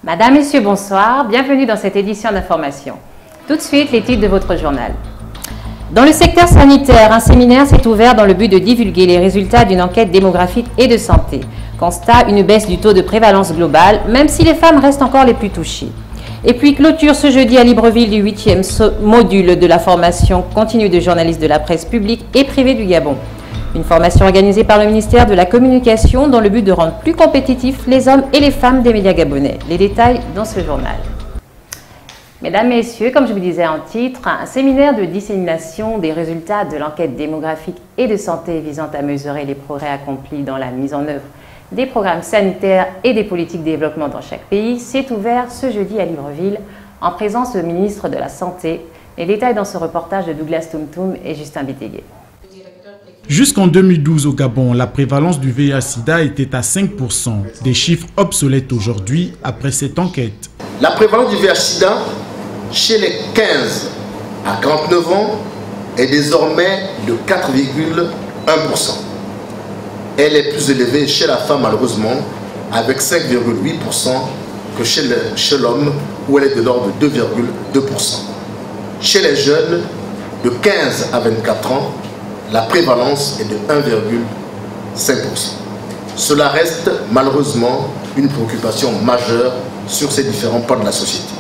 Madame, Messieurs, bonsoir. Bienvenue dans cette édition d'information. Tout de suite, les titres de votre journal. Dans le secteur sanitaire, un séminaire s'est ouvert dans le but de divulguer les résultats d'une enquête démographique et de santé. Constat, une baisse du taux de prévalence globale, même si les femmes restent encore les plus touchées. Et puis, clôture ce jeudi à Libreville du 8e module de la formation continue de journalistes de la presse publique et privée du Gabon. Une formation organisée par le ministère de la Communication dans le but de rendre plus compétitifs les hommes et les femmes des médias gabonais. Les détails dans ce journal. Mesdames, Messieurs, comme je vous disais en titre, un séminaire de dissémination des résultats de l'enquête démographique et de santé visant à mesurer les progrès accomplis dans la mise en œuvre des programmes sanitaires et des politiques de développement dans chaque pays s'est ouvert ce jeudi à Libreville en présence du ministre de la Santé. Les détails dans ce reportage de Douglas Tumtum et Justin Bitégué. Jusqu'en 2012 au Gabon, la prévalence du VIH-Sida était à 5%, des chiffres obsolètes aujourd'hui après cette enquête. La prévalence du VIH-Sida chez les 15 à 49 ans est désormais de 4,1%. Elle est plus élevée chez la femme malheureusement avec 5,8% que chez l'homme où elle est de l'ordre de 2,2%. Chez les jeunes de 15 à 24 ans, la prévalence est de 1,5%. Cela reste malheureusement une préoccupation majeure sur ces différents pans de la société.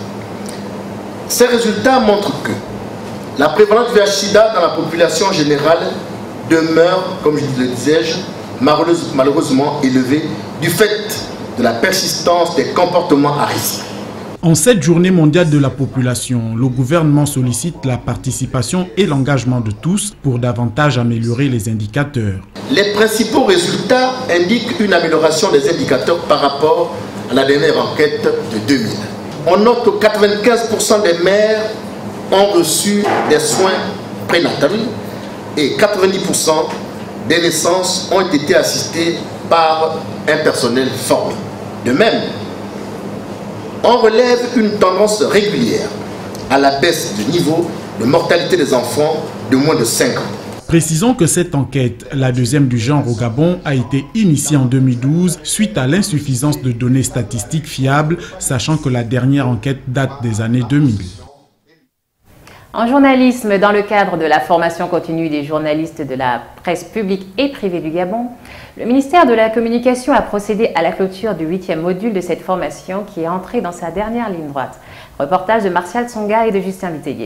Ces résultats montrent que la prévalence du VIH-Sida dans la population générale demeure, comme je le disais, malheureusement élevée du fait de la persistance des comportements à risque. En cette journée mondiale de la population, le gouvernement sollicite la participation et l'engagement de tous pour davantage améliorer les indicateurs. Les principaux résultats indiquent une amélioration des indicateurs par rapport à la dernière enquête de 2000. On note que 95% des mères ont reçu des soins prénataux et 90% des naissances ont été assistées par un personnel formé. De même, on relève une tendance régulière à la baisse du niveau de mortalité des enfants de moins de 5 ans. Précisons que cette enquête, la deuxième du genre au Gabon, a été initiée en 2012 suite à l'insuffisance de données statistiques fiables, sachant que la dernière enquête date des années 2000. En journalisme, dans le cadre de la formation continue des journalistes de la presse publique et privée du Gabon, le ministère de la Communication a procédé à la clôture du 8e module de cette formation qui est entrée dans sa dernière ligne droite. Reportage de Martial Tsonga et de Justin Bitégué.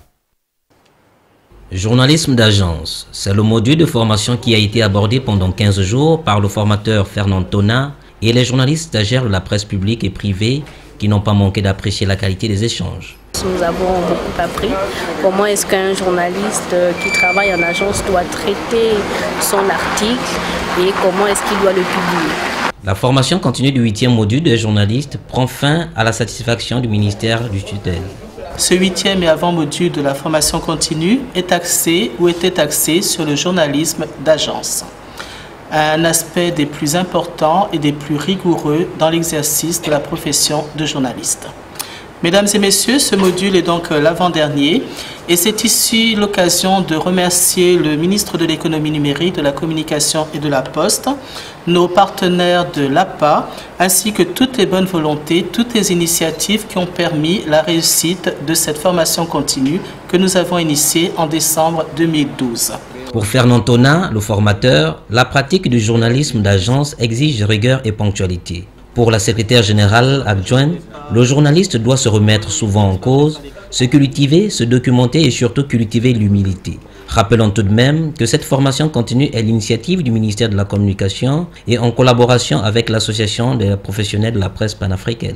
Journalisme d'agence, c'est le module de formation qui a été abordé pendant 15 jours par le formateur Fernand Tona et les journalistes stagiaires de la presse publique et privée qui n'ont pas manqué d'apprécier la qualité des échanges. Nous avons beaucoup appris comment est-ce qu'un journaliste qui travaille en agence doit traiter son article et comment est-ce qu'il doit le publier. La formation continue du 8e module des journalistes prend fin à la satisfaction du ministère du tutelle. Ce 8e et avant-module de la formation continue est axé ou était axé sur le journalisme d'agence, un aspect des plus importants et des plus rigoureux dans l'exercice de la profession de journaliste. Mesdames et messieurs, ce module est donc l'avant-dernier et c'est ici l'occasion de remercier le ministre de l'économie numérique, de la communication et de la poste, nos partenaires de l'APA, ainsi que toutes les bonnes volontés, toutes les initiatives qui ont permis la réussite de cette formation continue que nous avons initiée en décembre 2012. Pour Fernand Tona, le formateur, la pratique du journalisme d'agence exige rigueur et ponctualité. Pour la secrétaire générale adjointe, le journaliste doit se remettre souvent en cause, se cultiver, se documenter et surtout cultiver l'humilité. Rappelons tout de même que cette formation continue est l'initiative du ministère de la Communication et en collaboration avec l'Association des professionnels de la presse panafricaine.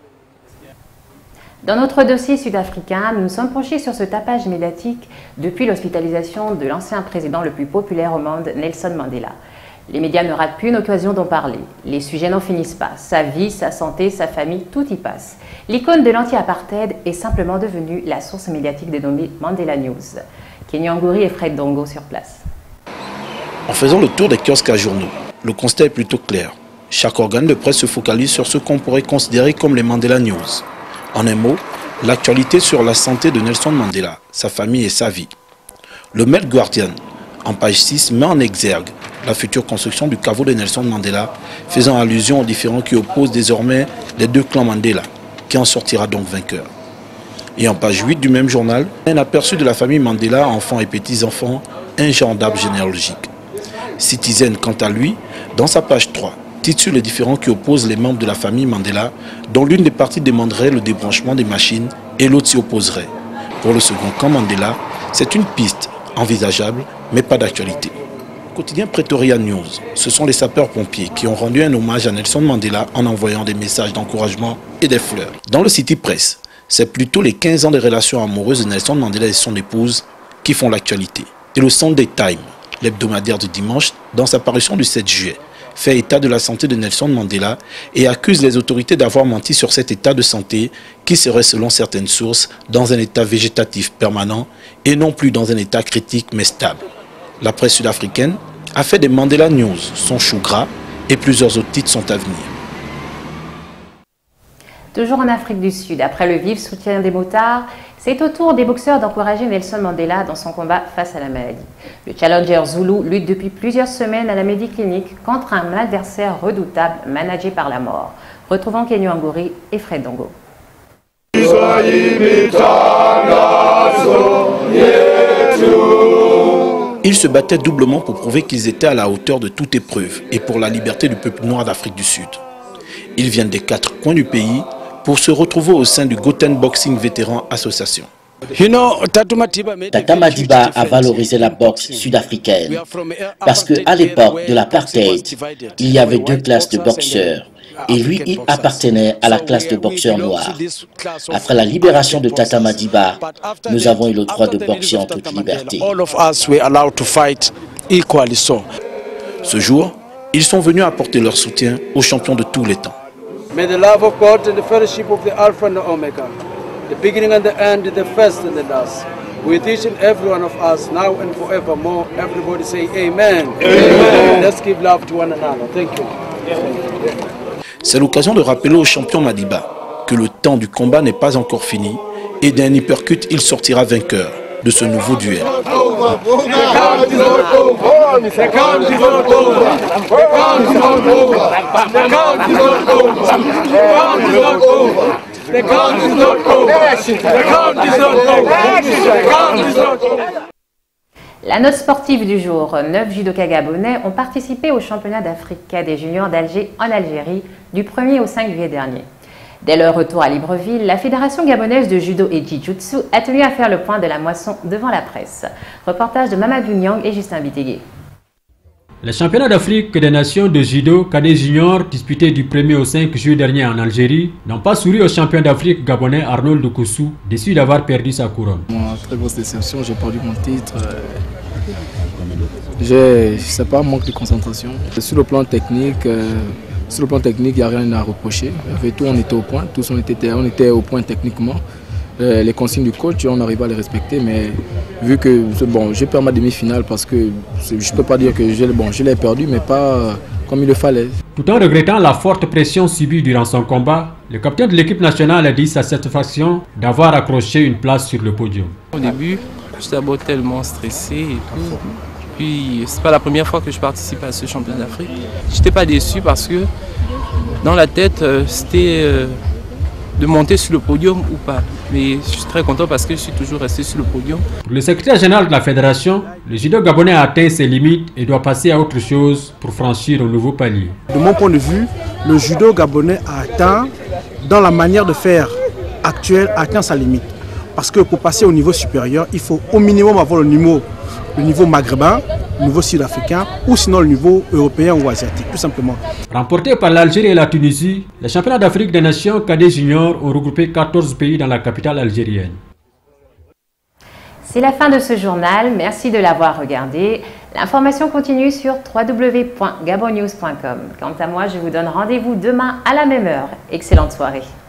Dans notre dossier sud-africain, nous nous sommes penchés sur ce tapage médiatique depuis l'hospitalisation de l'ancien président le plus populaire au monde, Nelson Mandela. Les médias ne ratent plus une occasion d'en parler. Les sujets n'en finissent pas. Sa vie, sa santé, sa famille, tout y passe. L'icône de l'anti-apartheid est simplement devenue la source médiatique dénommée Mandela News. Kenyan Ngouri et Fred Dongo sur place. En faisant le tour des kiosques à journaux, le constat est plutôt clair. Chaque organe de presse se focalise sur ce qu'on pourrait considérer comme les Mandela News. En un mot, l'actualité sur la santé de Nelson Mandela, sa famille et sa vie. Le Mail Guardian, en page 6, met en exergue la future construction du caveau de Nelson Mandela, faisant allusion aux différends qui opposent désormais les deux clans Mandela, qui en sortira donc vainqueur. Et en page 8 du même journal, un aperçu de la famille Mandela, enfants et petits-enfants, un genre d'arbre généalogique. Citizen, quant à lui, dans sa page 3, titule les différends qui opposent les membres de la famille Mandela, dont l'une des parties demanderait le débranchement des machines et l'autre s'y opposerait. Pour le second camp Mandela, c'est une piste envisageable, mais pas d'actualité. Quotidien Pretoria News, ce sont les sapeurs-pompiers qui ont rendu un hommage à Nelson Mandela en envoyant des messages d'encouragement et des fleurs. Dans le City Press, c'est plutôt les 15 ans de relations amoureuses de Nelson Mandela et son épouse qui font l'actualité. Et le Sunday Time, l'hebdomadaire du dimanche, dans sa parution du 7 juillet, fait état de la santé de Nelson Mandela et accuse les autorités d'avoir menti sur cet état de santé qui serait, selon certaines sources, dans un état végétatif permanent et non plus dans un état critique mais stable. La presse sud-africaine a fait des Mandela News son chou gras et plusieurs autres titres sont à venir. Toujours en Afrique du Sud, après le vif soutien des motards, c'est au tour des boxeurs d'encourager Nelson Mandela dans son combat face à la maladie. Le challenger Zulu lutte depuis plusieurs semaines à la Médiclinique contre un adversaire redoutable managé par la mort. Retrouvons Kenyo Angori et Fred Dongo. Ils se battaient doublement pour prouver qu'ils étaient à la hauteur de toute épreuve et pour la liberté du peuple noir d'Afrique du Sud. Ils viennent des 4 coins du pays pour se retrouver au sein du Goten Boxing Vétéran Association. Tata Madiba a valorisé la boxe sud-africaine parce qu'à l'époque de l'apartheid, il y avait 2 classes de boxeurs et lui, il appartenait à la classe de boxeurs noirs. Après la libération de Tata Madiba, nous avons eu le droit de boxer en toute liberté. Ce jour, ils sont venus apporter leur soutien aux champions de tous les temps. May the love of God and the fellowship of the Alpha and the Omega, the beginning and the end, the first and the last, with each and every one of us, now and forevermore. Everybody say amen. Amen. Let's give love to one another. Thank you. C'est l'occasion de rappeler au champion Madiba que le temps du combat n'est pas encore fini et d'un uppercut, il sortira vainqueur de ce nouveau duel. La note sportive du jour, 9 judokas gabonais ont participé au championnat d'Afrique des juniors d'Alger en Algérie du 1er au 5 juillet dernier. Dès leur retour à Libreville, la Fédération gabonaise de judo et jiu-jitsu a tenu à faire le point de la moisson devant la presse. Reportage de Mamadou Nyang et Justin Bitégué. Les championnats d'Afrique des nations de judo cadet junior disputés du 1er au 5 juillet dernier en Algérie n'ont pas souri au champion d'Afrique gabonais Arnold Koussou, déçu d'avoir perdu sa couronne. Très grosse déception, j'ai perdu mon titre. C'est pas un manque de concentration. Sur le plan technique, il n'y a rien à reprocher. Avec tout, on était au point. Tous, on était au point techniquement. Les consignes du coach, on arrive à les respecter. Mais vu que j'ai perdu ma demi-finale parce que je ne peux pas dire que je l'ai perdu, mais pas comme il le fallait. Tout en regrettant la forte pression subie durant son combat, le capitaine de l'équipe nationale a dit sa satisfaction d'avoir accroché une place sur le podium. Au début, j'étais d'abord tellement stressé et tout. Puis c'est pas la première fois que je participe à ce championnat d'Afrique. J'étais pas déçu parce que dans la tête c'était de monter sur le podium ou pas. Mais je suis très content parce que je suis toujours resté sur le podium. Pour le secrétaire général de la fédération, le judo gabonais a atteint ses limites et doit passer à autre chose pour franchir un nouveau palier. De mon point de vue, le judo gabonais a atteint, dans la manière de faire actuelle, atteint sa limite. Parce que pour passer au niveau supérieur, il faut au minimum avoir le niveau maghrébin, le niveau sud-africain ou sinon le niveau européen ou asiatique, tout simplement. Remporté par l'Algérie et la Tunisie, les championnats d'Afrique des nations cadets juniors ont regroupé 14 pays dans la capitale algérienne. C'est la fin de ce journal, merci de l'avoir regardé. L'information continue sur www.gabonnews.com. Quant à moi, je vous donne rendez-vous demain à la même heure. Excellente soirée.